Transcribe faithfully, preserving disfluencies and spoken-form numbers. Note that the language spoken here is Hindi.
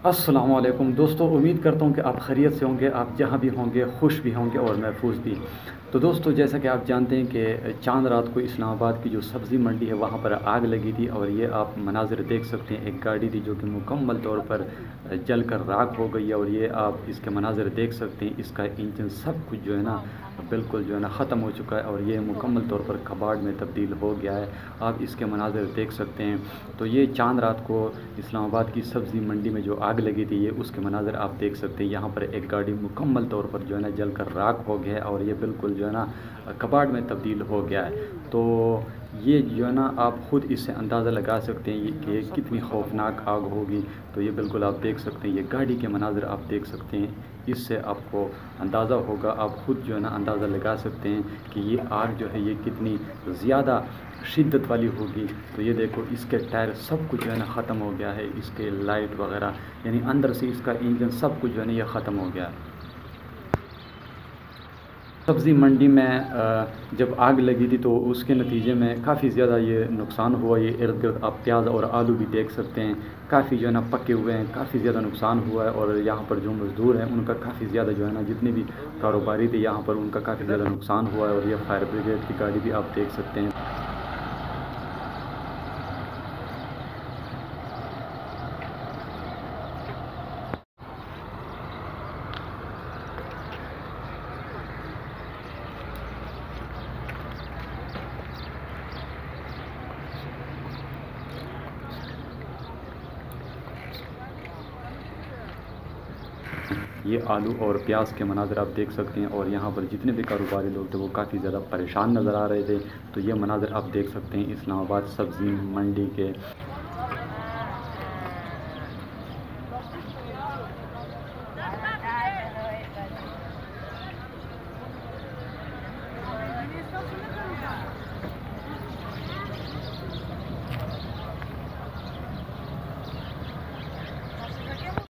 अस्सलाम वालेकुम दोस्तों, उम्मीद करता हूँ कि आप खैरियत से होंगे। आप जहाँ भी होंगे खुश भी होंगे और महफूज भी। तो दोस्तों, जैसा कि आप जानते हैं कि चांद रात को इस्लामाबाद की जो सब्ज़ी मंडी है वहाँ पर आग लगी थी और ये आप मनाज़िर देख सकते हैं। एक गाड़ी थी जो कि मुकम्मल तौर पर जल कर राख हो गई है और ये आप इसके मनाज़िर देख सकते हैं। इसका इंजन सब कुछ जो है ना बिल्कुल जो है ना ख़त्म हो चुका है और ये मुकम्मल तौर पर कबाड़ में तब्दील हो गया है। आप इसके मनाज़िर देख सकते हैं। तो ये चांद रात को इस्लामाबाद की सब्ज़ी मंडी में जो आग लगी थी, ये उसके मनाज़र आप देख सकते हैं। यहाँ पर एक गाड़ी मुकम्मल तौर पर जो है ना जल कर राख हो गया है और ये बिल्कुल जो है ना कबाड़ में तब्दील हो गया है। तो ये जो है ना आप ख़ुद इससे अंदाज़ा लगा सकते हैं कि कितनी खौफनाक आग होगी। तो ये बिल्कुल आप देख सकते हैं, ये गाड़ी के मनाज़र आप देख सकते हैं। इससे आपको अंदाज़ा होगा, आप ख़ुद जो है ना अंदाज़ा लगा सकते हैं कि ये आग जो है ये कितनी ज़्यादा शिद्दत वाली होगी। तो ये देखो, इसके टायर सब कुछ जो है ना ख़त्म हो गया है, इसके लाइट वगैरह यानी अंदर से इसका इंजन सब कुछ जो है ना ये ख़त्म हो गया है। सब्ज़ी मंडी में जब आग लगी थी तो उसके नतीजे में काफ़ी ज़्यादा ये नुकसान हुआ। ये इर्द-गिर्द आप प्याज और आलू भी देख सकते हैं, काफ़ी जो है ना पके हुए हैं, काफ़ी ज़्यादा नुकसान हुआ है। और यहाँ पर जो मज़दूर हैं उनका काफ़ी ज़्यादा जो है ना जितने भी कारोबारी थे यहाँ पर उनका काफ़ी ज़्यादा नुकसान हुआ है। और ये फायर ब्रिगेड की गाड़ी भी आप देख सकते हैं। ये आलू और प्याज के मनाज़र आप देख सकते हैं और यहाँ पर जितने भी कारोबारी लोग थे वो काफ़ी ज़्यादा परेशान नज़र आ रहे थे। तो ये मनाज़र आप देख सकते हैं इस्लामाबाद सब्ज़ी मंडी के।